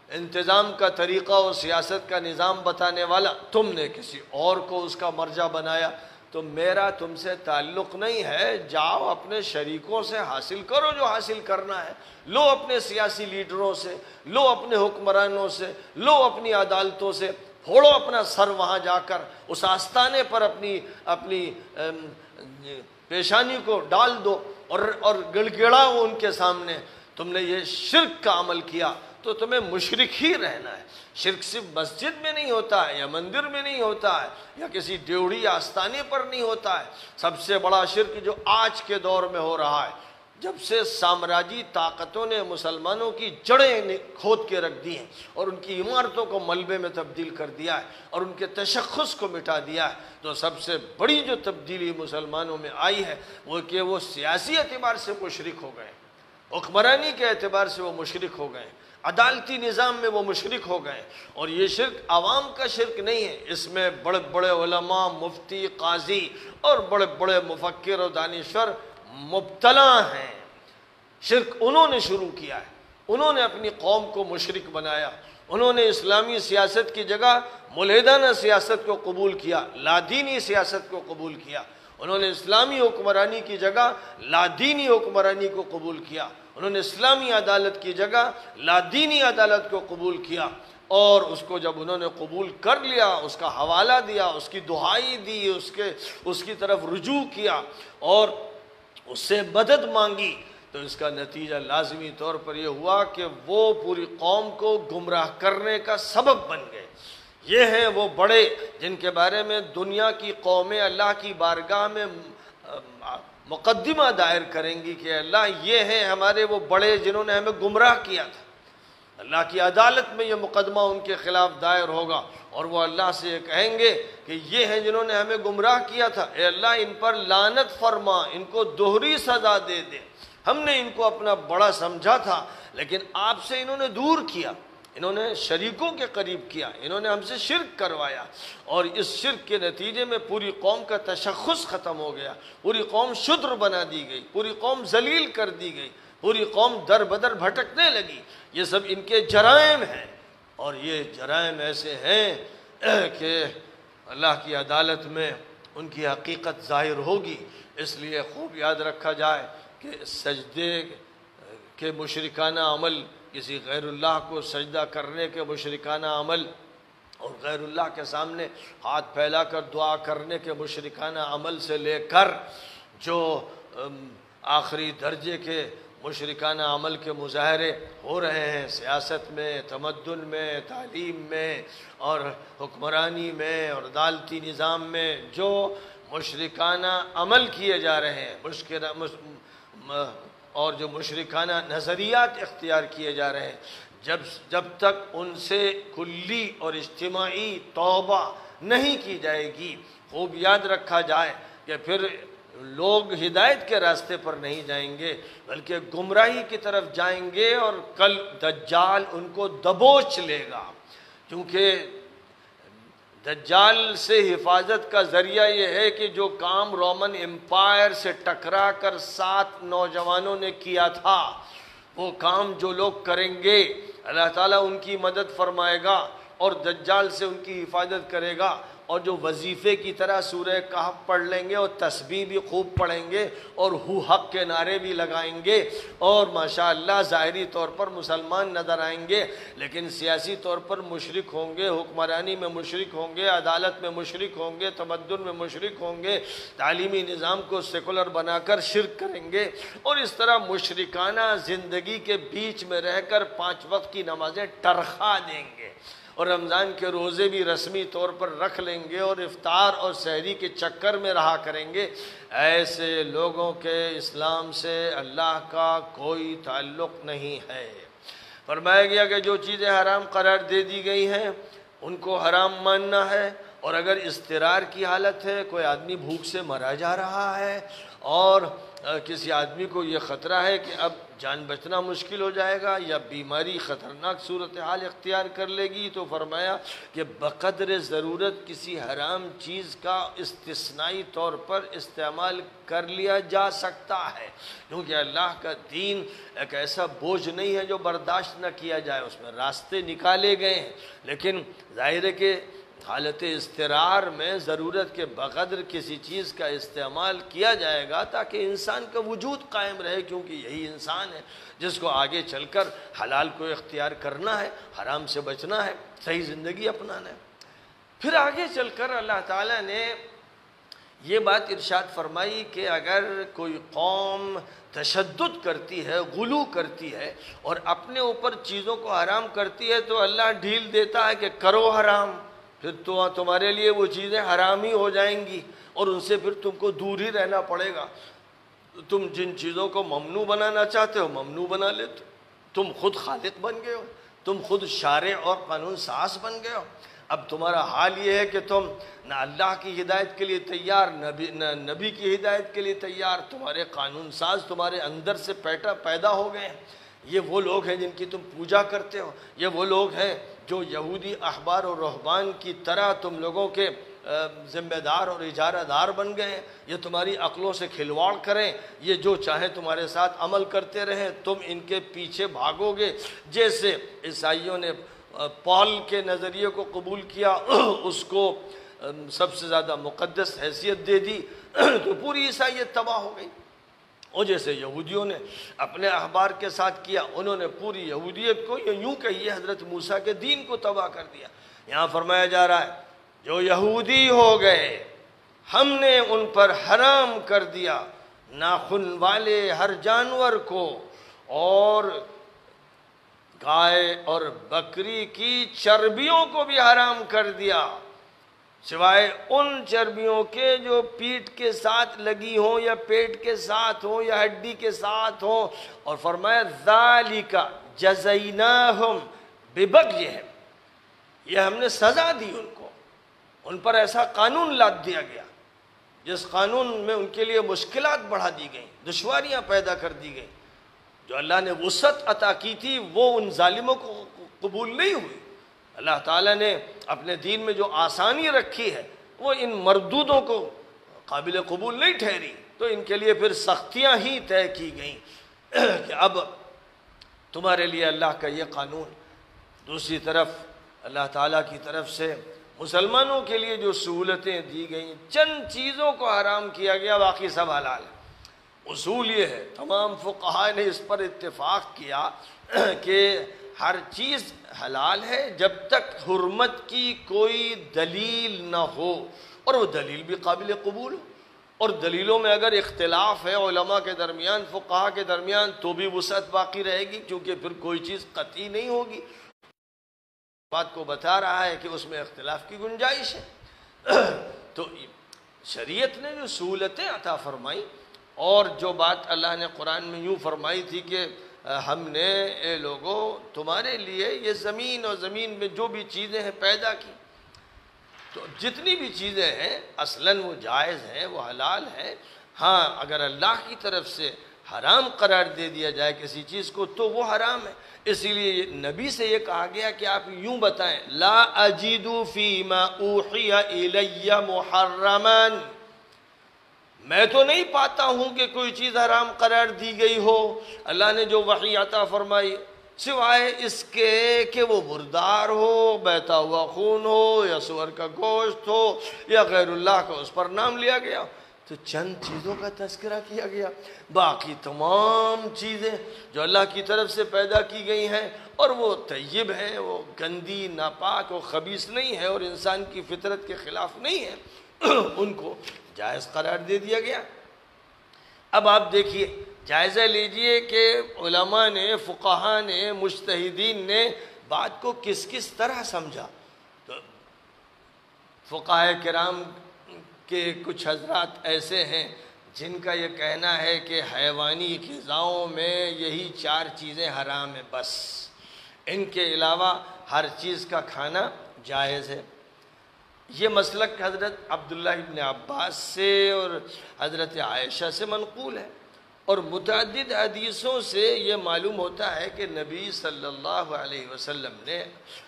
انتظام کا طریقہ اور سیاست کا نظام بتانے والا تم نے کسی اور کو اس کا مرجع بنایا، تو میرا تم سے تعلق نہیں ہے، جاؤ اپنے شریکوں سے حاصل کرو جو حاصل کرنا ہے، لو اپنے سیاسی لیڈروں سے، لو اپنے حکمرانوں سے، لو اپنی عدالتوں سے، پھوڑو اپنا سر وہاں جا کر، اس آستانے پر اپنی پیشانی کو ڈال دو اور گڑگڑاؤ ان کے سامنے، تم نے یہ شرک کا عمل کیا تو تمہیں مشرک ہی رہنا ہے۔ شرک صرف مسجد میں نہیں ہوتا ہے یا مندر میں نہیں ہوتا ہے یا کسی ڈیوڑی آستانے پر نہیں ہوتا ہے، سب سے بڑا شرک جو آج کے دور میں ہو رہا ہے، جب سے سامراجی طاقتوں نے مسلمانوں کی جڑیں کھود کے رکھ دی ہیں اور ان کی عمارتوں کو ملبے میں تبدیل کر دیا ہے اور ان کے تشخص کو مٹا دیا ہے، تو سب سے بڑی جو تبدیلی مسلمانوں میں آئی ہے وہ کہ وہ سیاسی اعتبار سے مشرک ہو گئے، حکمرانی کے اعتبار سے وہ مشرک ہو گئے، عدالتی نظام میں وہ مشرک ہو گئے۔ اور یہ شرک عوام کا شرک نہیں ہے، اس میں بڑے بڑے علماء، مفتی، قاضی اور بڑے بڑے مفکر اور دانشور مبتلا ہیں۔ شرک انہوں نے شروع کیا ہے، انہوں نے اپنی قوم کو مشرک بنایا، انہوں نے اسلامی سیاست کی جگہ ملحدانہ سیاست کو قبول کیا، لادینی سیاست کو قبول کیا، انہوں نے اسلامی حکمرانی کی جگہ لادینی حکمرانی کو قبول کیا، انہوں نے اسلامی عدالت کی جگہ لادینی عدالت کو قبول کیا، اور اس کو جب انہوں نے قبول کر لیا، اس کا حوالہ دیا، اس کی دہائی دی، اس کی طرف رجوع کیا اور اس سے مدد مانگی، تو اس کا نتیجہ لازمی طور پر یہ ہوا کہ وہ پوری قوم کو گمراہ کرنے کا سبب بن گئے۔ یہ ہیں وہ بڑے جن کے بارے میں دنیا کی قومیں اللہ کی بارگاہ میں مقدمہ دائر کریں گی کہ اللہ یہ ہیں ہمارے وہ بڑے جنہوں نے ہمیں گمراہ کیا تھا۔ اللہ کی عدالت میں یہ مقدمہ ان کے خلاف دائر ہوگا اور وہ اللہ سے یہ کہیں گے کہ یہ ہیں جنہوں نے ہمیں گمراہ کیا تھا، اے اللہ ان پر لعنت فرما، ان کو دوہری سزا دے دے، ہم نے ان کو اپنا بڑا سمجھا تھا لیکن آپ سے انہوں نے دور کیا، انہوں نے شریکوں کے قریب کیا، انہوں نے ہم سے شرک کروایا، اور اس شرک کے نتیجے میں پوری قوم کا تشخص ختم ہو گیا، پوری قوم شدر بنا دی گئی، پوری قوم ذلیل کر دی گئی، پوری قوم در بدر بھٹکنے لگی۔ یہ سب ان کے جرائم ہیں، اور یہ جرائم ایسے ہیں کہ اللہ کی عدالت میں ان کی حقیقت ظاہر ہوگی۔ اس لیے خوب یاد رکھا جائے کہ سجدے کے مشرکانہ عمل، کسی غیر اللہ کو سجدہ کرنے کے مشرکانہ عمل اور غیر اللہ کے سامنے ہاتھ پھیلا کر دعا کرنے کے مشرکانہ عمل سے لے کر جو آخری درجے کے مشرکانہ عمل کے مظاہرے ہو رہے ہیں سیاست میں، تمدن میں، تعلیم میں اور حکمرانی میں اور عدالتی نظام میں، جو مشرکانہ عمل کیے جا رہے ہیں اور جو مشرکانہ نظریات اختیار کیے جا رہے ہیں، جب تک ان سے کلی اور اجتماعی توبہ نہیں کی جائے گی، خوب یاد رکھا جائے کہ پھر لوگ ہدایت کے راستے پر نہیں جائیں گے بلکہ گمراہی کی طرف جائیں گے، اور کل دجال ان کو دبوچ لے گا، کیونکہ دجال سے حفاظت کا ذریعہ یہ ہے کہ جو کام رومن امپائر سے ٹکرا کر 7 نوجوانوں نے کیا تھا، وہ کام جو لوگ کریں گے اللہ تعالیٰ ان کی مدد فرمائے گا اور دجال سے ان کی حفاظت کرے گا، اور جو وظیفے کی طرح سورہ کہف پڑھ لیں گے اور تسبیح بھی خوب پڑھیں گے اور ہو حق کے نعرے بھی لگائیں گے اور ماشاءاللہ ظاہری طور پر مسلمان نظر آئیں گے، لیکن سیاسی طور پر مشرک ہوں گے، حکمرانی میں مشرک ہوں گے، عدالت میں مشرک ہوں گے، تمدن میں مشرک ہوں گے، تعلیمی نظام کو سیکولر بنا کر شرک کریں گے، اور اس طرح مشرکانہ زندگی کے بیچ میں رہ کر 5 وقت کی نمازیں ٹرخا دیں گے، اور رمضان کے روزے بھی رسمی طور پر رکھ لیں گے اور افطار اور سحری کے چکر میں رہا کریں گے۔ ایسے لوگوں کے اسلام سے اللہ کا کوئی تعلق نہیں ہے۔ فرمایا گیا کہ جو چیزیں حرام قرار دے دی گئی ہیں ان کو حرام ماننا ہے، اور اگر اضطرار کی حالت ہے، کوئی آدمی بھوک سے مرا جا رہا ہے اور کسی آدمی کو یہ خطرہ ہے کہ اب جان بچنا مشکل ہو جائے گا یا بیماری خطرناک صورتحال اختیار کر لے گی، تو فرمایا کہ بقدر ضرورت کسی حرام چیز کا استثنائی طور پر استعمال کر لیا جا سکتا ہے، کیونکہ اللہ کا دین ایک ایسا بوجھ نہیں ہے جو برداشت نہ کیا جائے، اس میں راستے نکالے گئے ہیں، لیکن ظاہر ہے کہ حالت اضطرار میں ضرورت کے بقدر کسی چیز کا استعمال کیا جائے گا تاکہ انسان کا وجود قائم رہے، کیونکہ یہی انسان ہے جس کو آگے چل کر حلال کو اختیار کرنا ہے، حرام سے بچنا ہے، صحیح زندگی اپنانا ہے۔ پھر آگے چل کر اللہ تعالیٰ نے یہ بات ارشاد فرمائی کہ اگر کوئی قوم تشدد کرتی ہے، غلو کرتی ہے اور اپنے اوپر چیزوں کو حرام کرتی ہے تو اللہ ڈھیل دیتا ہے کہ کرو حرام، پھر تو تمہارے لیے وہ چیزیں حرام ہی ہو جائیں گی اور ان سے پھر تم کو دور ہی رہنا پڑے گا۔ تم جن چیزوں کو ممنوع بنانا چاہتے ہو ممنوع بنا لیتے، تم خود خالق بن گئے ہو، تم خود شارع اور قانون ساز بن گئے ہو۔ اب تمہارا حال یہ ہے کہ تم نہ اللہ کی ہدایت کے لیے تیار، نہ نبی کی ہدایت کے لیے تیار، تمہارے قانون ساز تمہارے اندر سے پیدا ہو گئے ہیں۔ یہ وہ لوگ ہیں جن کی تم پوجا کرتے ہو، یہ وہ لوگ ہیں جو یہودی احبار اور رہبان کی طرح تم لوگوں کے ذمہ دار اور اجارہ دار بن گئے ہیں، یہ تمہاری عقلوں سے کھلواڑ کریں، یہ جو چاہیں تمہارے ساتھ عمل کرتے رہیں، تم ان کے پیچھے بھاگو گے۔ جیسے عیسائیوں نے پال کے نظریے کو قبول کیا، اس کو سب سے زیادہ مقدس حیثیت دے دی تو پوری عیسائیت تباہ ہو گئی، اور جیسے یہودیوں نے اپنے احبار کے ساتھ کیا، انہوں نے پوری یہودیت کو یوں کہیے حضرت موسیٰ کے دین کو تباہ کر دیا۔ یہاں فرمایا جا رہا ہے جو یہودی ہو گئے ہم نے ان پر حرام کر دیا ناخن والے ہر جانور کو، اور گائے اور بکری کی چربیوں کو بھی حرام کر دیا، سوائے ان چربیوں کے جو پیٹھ کے ساتھ لگی ہوں یا پیٹ کے ساتھ ہوں یا ہڈی کے ساتھ ہوں، اور فرمایا ذالک جزیناہم ببغیہم، یہ ہم نے سزا دی ان کو، ان پر ایسا قانون لاد دیا گیا جس قانون میں ان کے لیے مشکلات بڑھا دی گئیں، دشواریاں پیدا کر دی گئیں، جو اللہ نے وسعت عطا کی تھی وہ ان ظالموں کو قبول نہیں ہوئی۔ اللہ تعالیٰ نے اپنے دین میں جو آسانی رکھی ہے وہ ان مردودوں کو قابل قبول نہیں ٹھہری، تو ان کے لیے پھر سختیاں ہی طے کی گئیں کہ اب تمہارے لیے اللہ کا یہ قانون۔ دوسری طرف اللہ تعالیٰ کی طرف سے مسلمانوں کے لیے جو سہولتیں دی گئیں، چند چیزوں کو حرام کیا گیا، باقی سب حلال ہے۔ اصول یہ ہے، تمام فقہاء نے اس پر اتفاق کیا کہ ہر چیز حلال ہے جب تک حرمت کی کوئی دلیل نہ ہو، اور وہ دلیل بھی قابل قبول ہو، اور دلیلوں میں اگر اختلاف ہے علماء کے درمیان، فقہاء کے درمیان، تو بھی وسعت باقی رہے گی، کیونکہ پھر کوئی چیز قطعی نہیں ہوگی، بات کو بتا رہا ہے کہ اس میں اختلاف کی گنجائش ہے۔ تو شریعت نے جو سہولتیں عطا فرمائی، اور جو بات اللہ نے قرآن میں یوں فرمائی تھی کہ ہم نے اے لوگوں تمہارے لیے یہ زمین اور زمین میں جو بھی چیزیں ہیں پیدا کی، تو جتنی بھی چیزیں ہیں اصلاً وہ جائز ہیں، وہ حلال ہیں۔ ہاں اگر اللہ کی طرف سے حرام قرار دے دیا جائے کسی چیز کو تو وہ حرام ہے، اسی لیے نبی سے یہ کہا گیا کہ آپ یوں بتائیں لا اجد فیما اوحی الی محرما، میں تو نہیں پاتا ہوں کہ کوئی چیز حرام قرار دی گئی ہو اللہ نے جو وحی عطا فرمائی، سوائے اس کے کہ وہ مردار ہو، بہتا ہوا خون ہو، یا سور کا گوشت ہو، یا غیر اللہ کا اس پر نام لیا گیا، تو چند چیزوں کا تذکرہ کیا گیا، باقی تمام چیزیں جو اللہ کی طرف سے پیدا کی گئی ہیں اور وہ طیب ہیں، وہ گندی ناپاک و خبیث نہیں ہے اور انسان کی فطرت کے خلاف نہیں ہے، ان کو جائز قرار دے دیا گیا۔ اب آپ دیکھیے، جائزہ لیجئے کہ علماء نے، فقہاء نے، مجتہدین نے بات کو کس کس طرح سمجھا۔ تو فقہاء کرام کے کچھ حضرات ایسے ہیں جن کا یہ کہنا ہے کہ حیوانی غذاؤں میں یہی 4 چیزیں حرام ہیں، بس ان کے علاوہ ہر چیز کا کھانا جائز ہے۔ یہ مسلک حضرت عبداللہ ابن عباس سے اور حضرت عائشہ سے منقول ہے، اور متعدد حدیثوں سے یہ معلوم ہوتا ہے کہ نبی صلی اللہ علیہ وسلم نے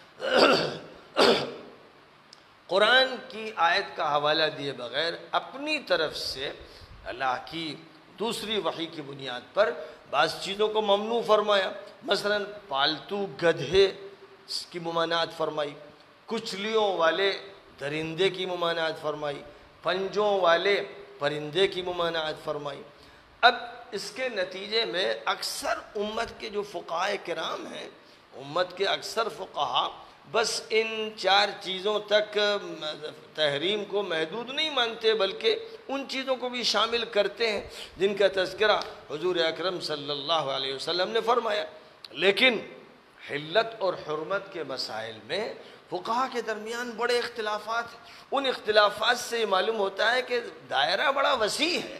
قرآن کی آیت کا حوالہ دیے بغیر اپنی طرف سے اللہ کی دوسری وحی کی بنیاد پر بعض چیزوں کو ممنوع فرمایا۔ مثلا پالتو گدھے کی ممانعت فرمائی، کچلیوں والے درندے کی ممانعت فرمائی، پنجوں والے پرندے کی ممانعت فرمائی۔ اب اس کے نتیجے میں اکثر امت کے جو فقہاء کرام ہیں، امت کے اکثر فقہاء بس ان 4 چیزوں تک تحریم کو محدود نہیں مانتے، بلکہ ان چیزوں کو بھی شامل کرتے ہیں جن کا تذکرہ حضور اکرم صلی اللہ علیہ وسلم نے فرمایا۔ لیکن حلت اور حرمت کے مسائل میں فقہاء کے درمیان بڑے اختلافات ہیں۔ ان اختلافات سے یہ معلوم ہوتا ہے کہ دائرہ بڑا وسیع ہے۔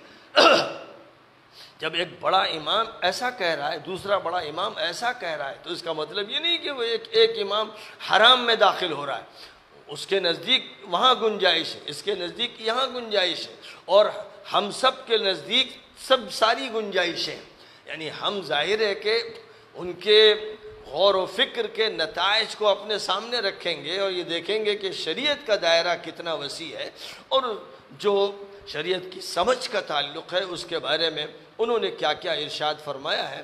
جب ایک بڑا امام ایسا کہہ رہا ہے، دوسرا بڑا امام ایسا کہہ رہا ہے، تو اس کا مطلب یہ نہیں کہ وہ ایک امام حرام میں داخل ہو رہا ہے، اس کے نزدیک وہاں گنجائش ہے، اس کے نزدیک یہاں گنجائش ہے، اور ہم سب کے نزدیک ساری گنجائشیں، یعنی ہم ظاہر ہے کہ ان کے غور و فکر کے نتائج کو اپنے سامنے رکھیں گے اور یہ دیکھیں گے کہ شریعت کا دائرہ کتنا وسیع ہے، اور جو شریعت کی سمجھ کا تعلق ہے اس کے بارے میں انہوں نے کیا کیا ارشاد فرمایا ہے۔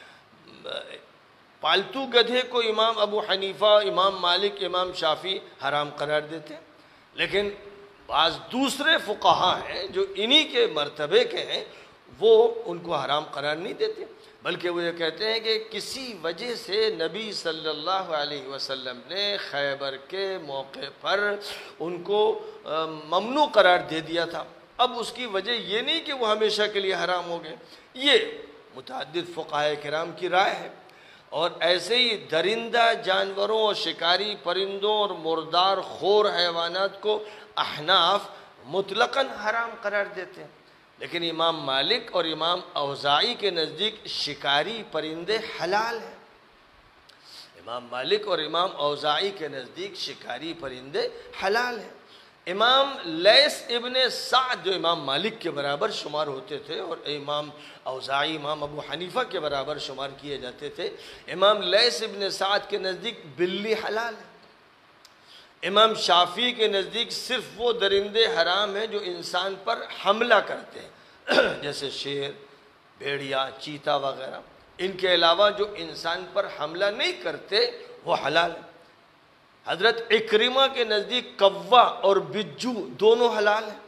پالتو گدھے کو امام ابو حنیفہ، امام مالک، امام شافعی حرام قرار دیتے ہیں، لیکن بعض دوسرے فقہاء ہیں جو انہی کے مرتبے کے ہیں، وہ ان کو حرام قرار نہیں دیتے، بلکہ وہ یہ کہتے ہیں کہ کسی وجہ سے نبی صلی اللہ علیہ وسلم نے خیبر کے موقع پر ان کو ممنوع قرار دے دیا تھا، اب اس کی وجہ یہ نہیں کہ وہ ہمیشہ کے لیے حرام ہو گئے۔ یہ متعدد فقہاء کرام کی رائے ہے۔ اور ایسے ہی درندہ جانوروں اور شکاری پرندوں اور مردار خور حیوانات کو احناف مطلقاً حرام قرار دیتے ہیں، لیکن امام مالک اور امام اوزاعی کے نزدیک شکاری پرندے حلال ہیں۔ امام مالک اور امام اوزاعی کے نزدیک شکاری پرندے حلال ہیں۔ امام لیث ابن سعد جو امام مالک کے برابر شمار ہوتے تھے اور امام اوزاعی امام ابو حنیفہ کے برابر شمار کیے جاتے تھے، امام لیث ابن سعد کے نزدیک بلی حلال ہے۔ امام شافعی کے نزدیک صرف وہ درندے حرام ہیں جو انسان پر حملہ کرتے ہیں، جیسے شیر، بھیڑیا، چیتا وغیرہ۔ ان کے علاوہ جو انسان پر حملہ نہیں کرتے وہ حلال ہیں۔ حضرت اکرمہ کے نزدیک کوا اور بجو دونوں حلال ہیں۔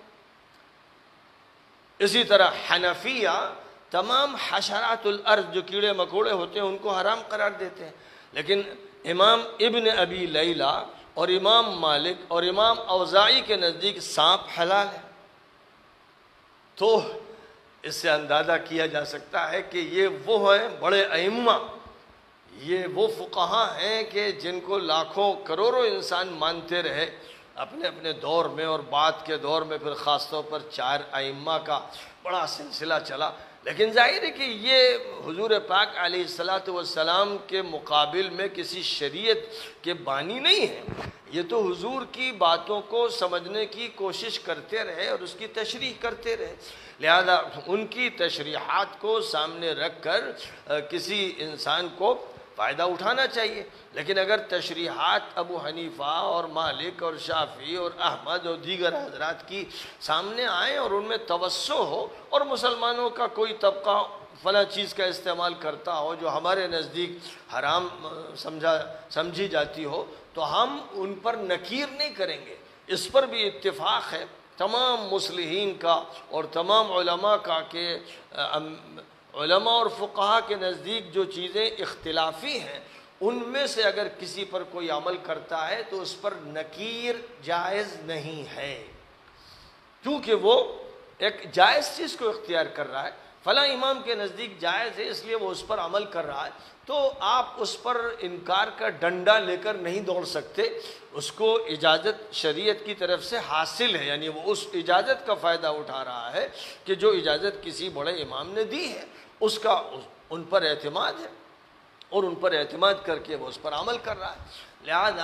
اسی طرح حنفیہ تمام حشرات الارض جو کیڑے مکوڑے ہوتے ہیں ان کو حرام قرار دیتے ہیں، لیکن امام ابن ابی لیلہ اور امام مالک اور امام اوزاعی کے نزدیک سانپ حلال ہے۔ تو اس سے اندازہ کیا جا سکتا ہے کہ یہ وہ ہیں بڑے ائمہ، یہ وہ فقہاء ہیں کہ جن کو لاکھوں کروڑوں انسان مانتے رہے اپنے اپنے دور میں، اور بعد کے دور میں پھر خاص طور پر 4 ائمہ کا بڑا سلسلہ چلا۔ لیکن ظاہر ہے کہ یہ حضور پاک علیہ السلام کے مقابل میں کسی شریعت کے بانی نہیں ہیں، یہ تو حضور کی باتوں کو سمجھنے کی کوشش کرتے رہے اور اس کی تشریح کرتے رہے، لہذا ان کی تشریحات کو سامنے رکھ کر کسی انسان کو فائدہ اٹھانا چاہیے۔ لیکن اگر تشریحات ابو حنیفہ اور مالک اور شافعی اور احمد اور دیگر حضرات کی سامنے آئیں اور ان میں توسع ہو، اور مسلمانوں کا کوئی طبقہ فلاں چیز کا استعمال کرتا ہو جو ہمارے نزدیک حرام سمجھی جاتی ہو، تو ہم ان پر نکیر نہیں کریں گے۔ اس پر بھی اتفاق ہے تمام مصلحین کا اور تمام علماء کا کہ علماء اور فقہاء کے نزدیک جو چیزیں اختلافی ہیں ان میں سے اگر کسی پر کوئی عمل کرتا ہے تو اس پر نکیر جائز نہیں ہے، کیونکہ وہ ایک جائز چیز کو اختیار کر رہا ہے۔ فلاں امام کے نزدیک جائز ہے اس لیے وہ اس پر عمل کر رہا ہے، تو آپ اس پر انکار کا ڈنڈا لے کر نہیں دوڑ سکتے۔ اس کو اجازت شریعت کی طرف سے حاصل ہے، یعنی وہ اس اجازت کا فائدہ اٹھا رہا ہے کہ جو اجازت کسی بڑے امام نے دی ہے، اس کا ان پر اعتماد ہے اور ان پر اعتماد کر کے وہ اس پر عمل کر رہا ہے۔ لہذا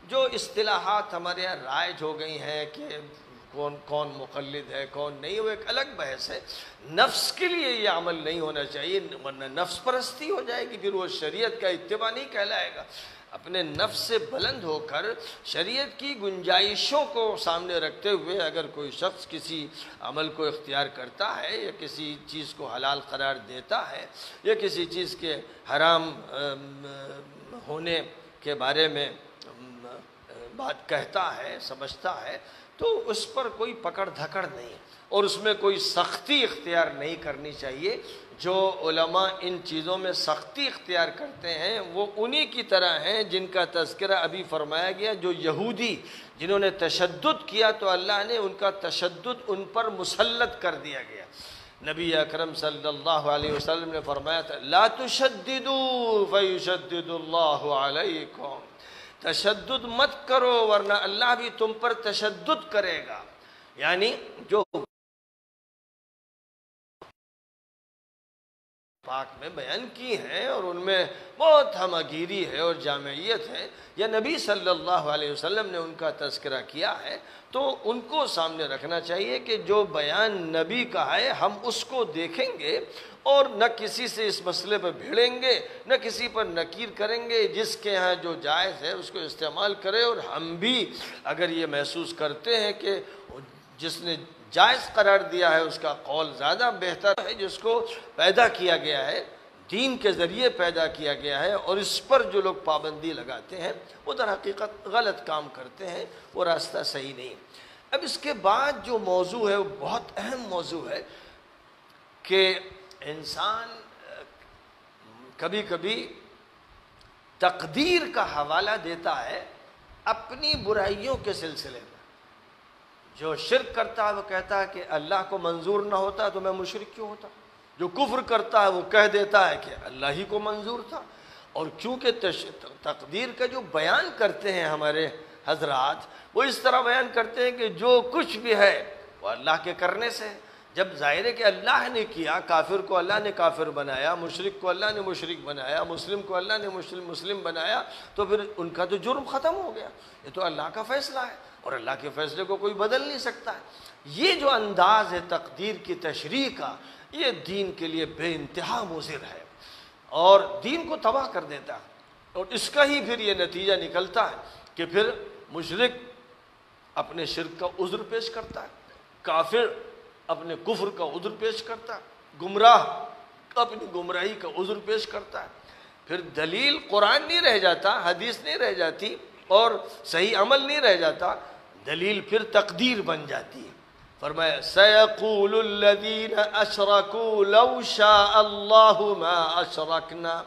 جو اصطلاحات ہمارے یہاں رائج ہو گئی ہیں کہ کون مقلد ہے کون نہیں، وہ ایک الگ بحث ہے۔ نفس کے لیے یہ عمل نہیں ہونا چاہیے، ورنہ نفس پرستی ہو جائے گی، پھر وہ شریعت کا اتباع نہیں کہلائے گا۔ اپنے نفس سے بلند ہو کر شریعت کی گنجائشوں کو سامنے رکھتے ہوئے اگر کوئی شخص کسی عمل کو اختیار کرتا ہے یا کسی چیز کو حلال قرار دیتا ہے یا کسی چیز کے حرام ہونے کے بارے میں بات کہتا ہے سمجھتا ہے، تو اس پر کوئی پکڑ دھکڑ نہیں اور اس میں کوئی سختی اختیار نہیں کرنی چاہیے۔ جو علماء ان چیزوں میں سختی اختیار کرتے ہیں وہ انہی کی طرح ہیں جن کا تذکرہ ابھی فرمایا گیا، جو یہودی جنہوں نے تشدد کیا تو اللہ نے ان کا تشدد ان پر مسلط کر دیا گیا۔ نبی اکرم صلی اللہ علیہ وسلم نے فرمایا تھا لا تشددوا فیشدد اللہ علیکم، تشدد مت کرو ورنہ اللہ بھی تم پر تشدد کرے گا۔ یعنی جو پاک میں بیان کی ہیں اور ان میں بہت ہمگیری ہے اور جامعیت ہے، یا نبی صلی اللہ علیہ وسلم نے ان کا تذکرہ کیا ہے، تو ان کو سامنے رکھنا چاہیے کہ جو بیان نبی کا ہے ہم اس کو دیکھیں گے اور نہ کسی سے اس مسئلے پر بھیڑیں گے نہ کسی پر نکیر کریں گے، جس کے ہاں جو جائز ہے اس کو استعمال کرے۔ اور ہم بھی اگر یہ محسوس کرتے ہیں کہ جس نے جائز قرار دیا ہے اس کا قول زیادہ بہتر ہے، جس کو پیدا کیا گیا ہے دین کے ذریعے پیدا کیا گیا ہے، اور اس پر جو لوگ پابندی لگاتے ہیں وہ در حقیقت غلط کام کرتے ہیں، وہ راستہ صحیح نہیں۔ اب اس کے بعد جو موضوع ہے وہ بہت اہم موضوع ہے کہ انسان کبھی کبھی تقدیر کا حوالہ دیتا ہے اپنی برائیوں کے سلسلے میں۔ جو شرک کرتا ہے وہ کہتا ہے کہ اللہ کو منظور نہ ہوتا تو میں مشرک کیوں ہوتا۔ جو کفر کرتا ہے وہ کہہ دیتا ہے کہ اللہ ہی کو منظور تھا۔ اور چونکہ تقدیر کا جو بیان کرتے ہیں ہمارے حضرات وہ اس طرح بیان کرتے ہیں کہ جو کچھ بھی ہے وہ اللہ کے کرنے سے ہے۔ جب ظاہر ہے کہ اللہ نے کیا، کافر کو اللہ نے کافر بنایا، مشرک کو اللہ نے مشرک بنایا، مسلم کو اللہ نے مسلم بنایا، تو پھر ان کا تو جرم ختم ہو گیا۔ یہ تو اللہ کا فیصلہ ہے اور اللہ کے فیصلے کو کوئی بدل نہیں سکتا ہے۔ یہ جو انداز ہے تقدیر کی تشریح کا، یہ دین کے لیے بے انتہا مضر ہے اور دین کو تباہ کر دیتا ہے، اور اس کا ہی پھر یہ نتیجہ نکلتا ہے کہ پھر مشرک اپنے شرک کا عذر پیش کرتا ہے، کافر اپنے کفر کا عذر پیش کرتا ہے، گمراہ اپنی گمراہی کا عذر پیش کرتا ہے۔ پھر دلیل قرآن نہیں رہ جاتا، حدیث نہیں رہ جاتی اور صحیح عمل نہیں رہ جاتا، دلیل پھر تقدیر بن جاتی ہے۔ فرمایا سَيَقُولُ الَّذِينَ أَشْرَكُوا لَوْ شَاءَ اللَّهُ مَا أَشْرَكْنَا،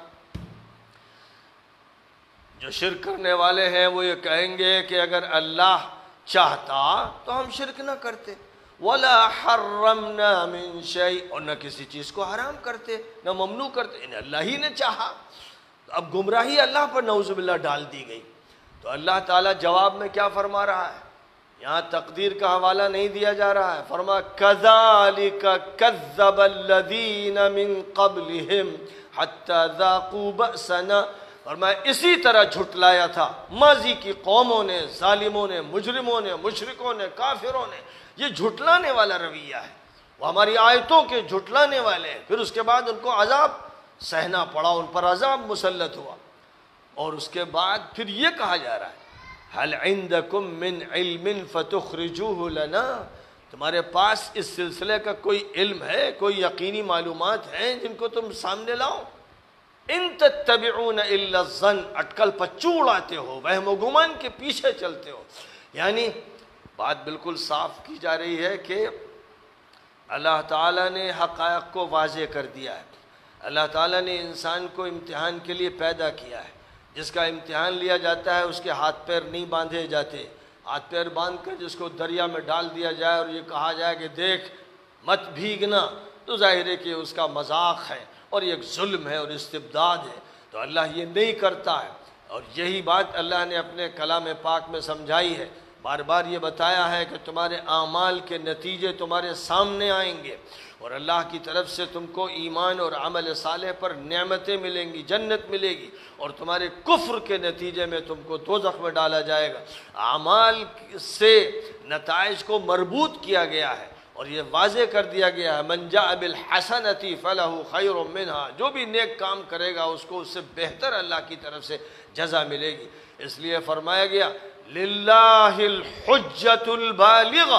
جو شرک کرنے والے ہیں وہ یہ کہیں گے کہ اگر اللہ چاہتا تو ہم شرک نہ کرتے، وَلَا حَرَّمْنَا مِن شَيْءٍ، اور نہ کسی چیز کو حرام کرتے نہ ممنوع کرتے، انہیں اللہ ہی نے چاہا۔ اب گمراہی اللہ پر نعوذ باللہ ڈال دی گئی، تو اللہ تعالیٰ جواب میں کیا فرما رہا ہے؟ یہاں تقدیر کا حوالہ نہیں دیا جا رہا ہے، فرما كَذَلِكَ كَذَّبَ الَّذِينَ مِن قَبْلِهِمْ حَتَّى ذَاقُوا بَأْسَنَا، فرمایا اسی طرح جھٹلایا تھا ماضی کی قوموں نے، ظالموں نے، مجرموں نے، مشرکوں نے، کافروں نے۔ یہ جھٹلانے والا رویہ ہے، وہ ہماری آیتوں کے جھٹلانے والے ہیں، پھر اس کے بعد ان کو عذاب سہنا پڑا، ان پر عذاب مسلط ہوا، اور اس کے بعد پھر یہ کہا جا رہا ہے هَلْ عِنْدَكُمْ مِنْ عِلْمٍ فَتُخْرِجُوهُ لَنَا، تمہارے پاس اس سلسلے کا کوئی علم ہے، کوئی یقینی معلومات ہیں جن کو تم سامنے لاؤ۔ ان تتبعون الا الظن، اٹکل پچوڑ آتے ہو، وہم و گمان کے پیچھے چلتے ہو۔ یعنی بات بالکل صاف کی جا رہی ہے کہ اللہ تعالیٰ نے حقائق کو واضح کر دیا ہے، اللہ تعالیٰ نے انسان کو امتحان کے لیے پیدا کیا ہے، جس کا امتحان لیا جاتا ہے اس کے ہاتھ پیر نہیں باندھے جاتے، ہاتھ پیر باندھ کر جس کو دریا میں ڈال دیا جائے اور یہ کہا جائے کہ دیکھ مت بھیگنا، تو ظاہر ہے کہ اس کا مذاق ہے اور یہ ایک ظلم ہے اور استبداد ہے، تو اللہ یہ نہیں کرتا ہے۔ اور یہی بات اللہ نے اپنے کلام پاک میں سمجھائی ہے، بار بار یہ بتایا ہے کہ تمہارے اعمال کے نتیجے تمہارے سامنے آئیں گے، اور اللہ کی طرف سے تم کو ایمان اور عمل صالح پر نعمتیں ملیں گی، جنت ملے گی، اور تمہارے کفر کے نتیجے میں تم کو دوزخ میں ڈالا جائے گا۔ اعمال سے نتائج کو مربوط کیا گیا ہے، اور یہ واضح کر دیا گیا ہے من جاء بالحسنۃ فلہ خیر منہا، جو بھی نیک کام کرے گا اس کو اس سے بہتر اللہ کی طرف سے جزا ملے گی۔ اس لیے فرمایا گیا للہ الحجۃ البالغہ،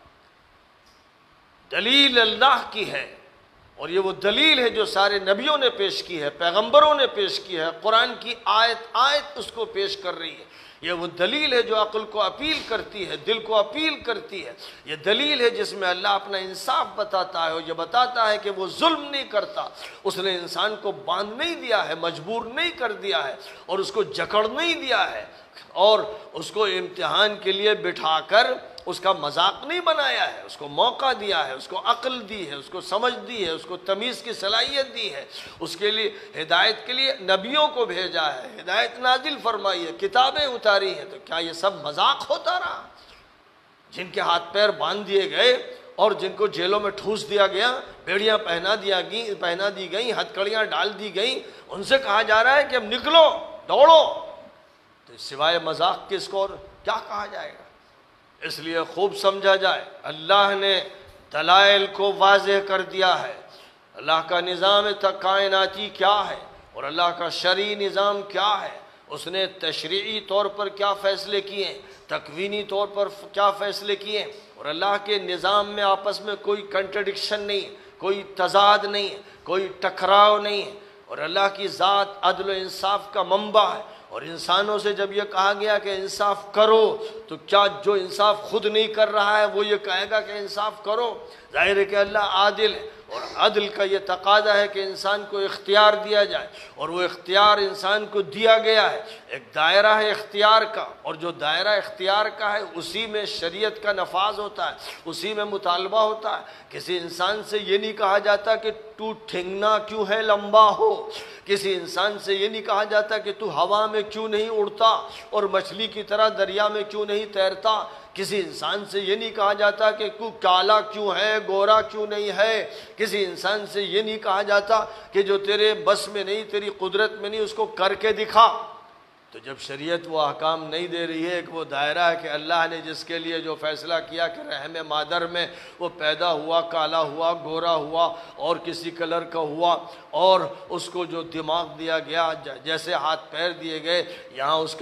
دلیل اللہ کی ہے، اور یہ وہ دلیل ہے جو سارے نبیوں نے پیش کی ہے، پیغمبروں نے پیش کی ہے، قرآن کی آیت اس کو پیش کر رہی ہے۔ یہ وہ دلیل ہے جو عقل کو اپیل کرتی ہے، دل کو اپیل کرتی ہے۔ یہ دلیل ہے جس میں اللہ اپنا انصاف بتاتا ہے، اور یہ بتاتا ہے کہ وہ ظلم نہیں کرتا، اس نے انسان کو باندھ نہیں دیا ہے، مجبور نہیں کر دیا ہے، اور اس کو جکڑ نہیں دیا ہے، اور اس کو امتحان کے لیے بٹھا کر اس کا مذاق نہیں بنایا ہے، اس کو موقع دیا ہے، اس کو عقل دی ہے، اس کو سمجھ دی ہے، اس کو تمیز کی صلاحیت دی ہے، اس کے لیے ہدایت کے لیے نبیوں کو بھیجا ہے، ہدایت نازل فرمائی ہے، کتابیں اتاری ہیں۔ تو کیا یہ سب مذاق ہوتا رہا؟ جن کے ہاتھ پیر باندھ دیے گئے اور جن کو جیلوں میں ٹھوس دیا گیا، بیڑیاں پہنا دی گئیں، ہتھکڑیاں ڈال دی گئیں، ان سے کہا جا رہا ہے کہ اب نکلو، دوڑو، تو سوائے مذاق کے اس کو اور کیا کہا جائے گا؟ اس لیے خوب سمجھا جائے، اللہ نے دلائل کو واضح کر دیا ہے، اللہ کا نظام کائناتی کیا ہے اور اللہ کا شرعی نظام کیا ہے، اس نے تشریعی طور پر کیا فیصلے کیے ہیں، تکوینی طور پر کیا فیصلے کیے ہیں، اور اللہ کے نظام میں آپس میں کوئی کنٹرڈکشن نہیں ہے، کوئی تضاد نہیں ہے، کوئی ٹکراؤ نہیں ہے، اور اللہ کی ذات عدل و انصاف کا منبع ہے۔ اور انسانوں سے جب یہ کہا گیا کہ انصاف کرو، تو کیا جو انصاف خود نہیں کر رہا ہے وہ یہ کہے گا کہ انصاف کرو؟ ظاہر ہے کہ اللہ عادل ہے، اور عدل کا یہ تقاضا ہے کہ انسان کو اختیار دیا جائے، اور وہ اختیار انسان کو دیا گیا ہے، ایک دائرہ ہے اختیار کا، اور جو دائرہ اختیار کا ہے اسی میں شریعت کا نفاذ ہوتا ہے، اسی میں مطالبہ ہوتا ہے۔ کسی انسان سے یہ نہیں کہا جاتا کہ تو ٹھنگنا کیوں ہے لمبا ہو، کسی انسان سے یہ نہیں کہا جاتا کہ تو ہوا میں کیوں نہیں اڑتا اور مچھلی کی طرح دریا میں کیوں نہیں تیرتا، کسی انسان سے یہ نہیں کہا جاتا کہ تو کالا کیوں ہے، گورا کیوں نہیں ہے، کسی انسان سے یہ نہیں کہا جاتا کہ جو تیرے بس میں نہیں، تیری قدرت میں نہیں، اس کو کر کے دکھا۔ تو جب شریعت وہ احکام نہیں دے رہی ہے، کہ وہ دائرہ ہے کہ اللہ نے جس کے لیے جو فیصلہ کیا کہ رحم مادر میں وہ پیدا ہوا، کالا ہوا، گورا ہوا اور کسی کلر کا ہوا، اور اس کو جو دماغ دیا گیا، جیسے ہاتھ پیر دیے گئے، یہاں اس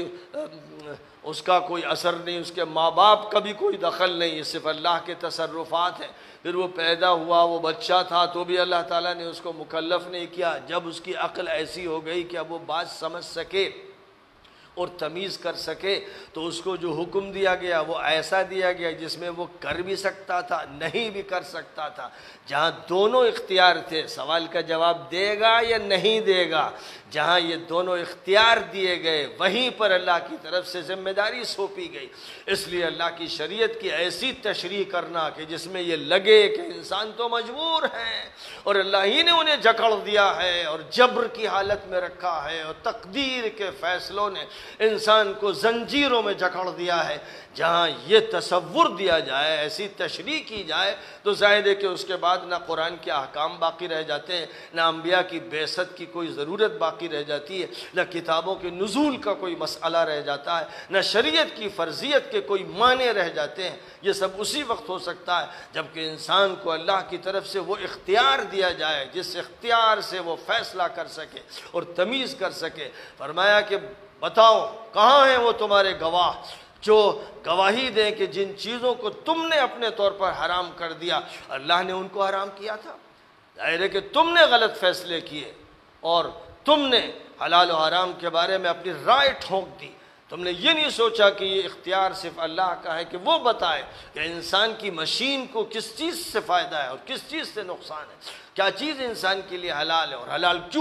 کا کوئی اثر نہیں، اس کے ماں باپ کا بھی کوئی دخل نہیں، صرف اللہ کے تصرفات ہیں۔ پھر وہ پیدا ہوا، وہ بچہ تھا تو بھی اللہ تعالیٰ نے اس کو مکلف نہیں کیا۔ جب اس کی عقل ایسی ہو گئی کہ اب وہ بات سمجھ سکے اور تمیز کر سکے، تو اس کو جو حکم دیا گیا وہ ایسا دیا گیا جس میں وہ کر بھی سکتا تھا، نہیں بھی کر سکتا تھا۔ جہاں دونوں اختیار تھے، سوال کا جواب دے گا یا نہیں دے گا، جہاں یہ دونوں اختیار دیے گئے وہیں پر اللہ کی طرف سے ذمہ داری سونپی گئی۔ اس لیے اللہ کی شریعت کی ایسی تشریح کرنا کہ جس میں یہ لگے کہ انسان تو مجبور ہے، اور اللہ ہی نے انہیں جکڑ دیا ہے اور جبر کی حالت میں رکھا ہے، اور تقدیر کے فیصلوں نے انسان کو زنجیروں میں جکڑ دیا ہے، جہاں یہ تصور دیا جائے، ایسی تشریح کی جائے، تو ظاہر ہے کہ اس کے بعد نہ قرآن کے احکام باقی رہ جاتے ہیں، نہ انبیاء کی بعثت کی کوئی ضرورت باقی رہ جاتی ہے، نہ کتابوں کے نزول کا کوئی مسئلہ رہ جاتا ہے، نہ شریعت کی فرضیت کے کوئی معنی رہ جاتے ہیں۔ یہ سب اسی وقت ہو سکتا ہے جبکہ انسان کو اللہ کی طرف سے وہ اختیار دیا جائے جس اختیار سے وہ فیصلہ کر سکے اور تمیز کر سکے۔ فرمایا کہ بتاؤ کہاں ہیں وہ تمہارے گواہ جو گواہی دیں کہ جن چیزوں کو تم نے اپنے طور پر حرام کر دیا اللہ نے ان کو حرام کیا تھا۔ ظاہر ہے کہ تم نے غلط فیصلے کیے اور تم نے حلال و حرام کے بارے میں اپنی رائے ٹھونک دی، تم نے یہ نہیں سوچا کہ یہ اختیار صرف اللہ کا ہے کہ وہ بتائے کہ انسان کی مشین کو کس چیز سے فائدہ ہے اور کس چیز سے نقصان ہے، کیا چیز انسان کے لیے حلال ہے اور حلال کیوں،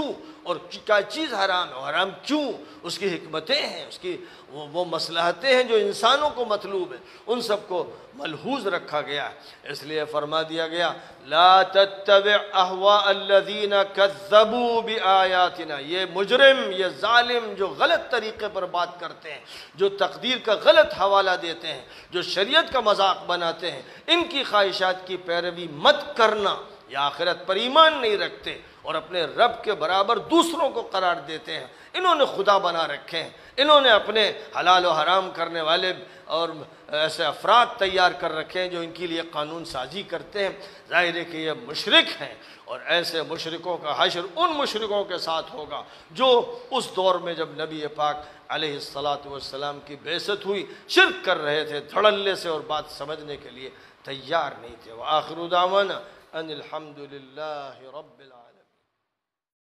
اور کیا چیز حرام ہے، حرام کیوں، اس کی حکمتیں ہیں، اس کی وہ مصلحتیں ہیں جو انسانوں کو مطلوب ہیں، ان سب کو ملحوظ رکھا گیا ہے۔ اس لیے فرما دیا گیا لا تتبع اہواء الذین کذبوا بآیاتنا، یہ مجرم، یہ ظالم جو غلط طریقے پر بات کرتے ہیں، جو تقدیر کا غلط حوالہ دیتے ہیں، جو شریعت کا مذاق بناتے ہیں، ان کی خواہشات کی پیروی مت کرنا۔ یہ آخرت پر ایمان نہیں رکھتے اور اپنے رب کے برابر دوسروں کو قرار دیتے ہیں، انہوں نے خدا بنا رکھے ہیں، انہوں نے اپنے حلال و حرام کرنے والے اور ایسے افراد تیار کر رکھے ہیں جو ان کے لیے قانون سازی کرتے ہیں۔ ظاہر ہے کہ یہ مشرک ہیں، اور ایسے مشرکوں کا حشر ان مشرکوں کے ساتھ ہوگا جو اس دور میں جب نبی پاک علیہ السلام کی بعثت ہوئی شرک کر رہے تھے، دھڑلے سے اور بات سمجھنے کے لیے تیار نہیں تھے۔ وآخر دعوانا ان الحمد للہ رب العالمین۔